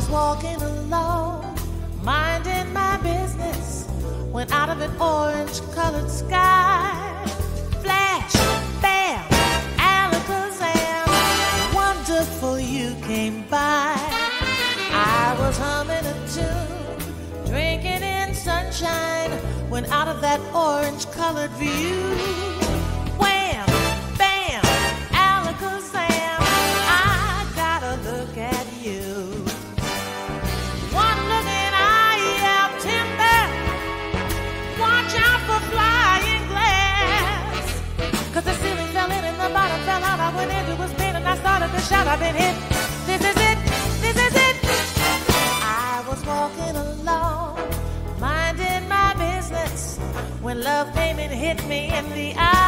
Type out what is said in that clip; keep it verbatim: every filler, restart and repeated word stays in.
walking alone, minding my business, when out of an orange-colored sky, flash, bam, alakazam, wonderful you came by. I was humming a tune, drinking in sunshine, when out of that orange-colored view, wham, bam, alakazam, I gotta look at you. One look and I yell timber, watch out for flying glass, 'cause the ceiling fell in and the bottom fell out. I went into a spin and I started to shout, I've been hit, this is it, this is it. I was walking alone, minding my business, when love came and hit me in the eye.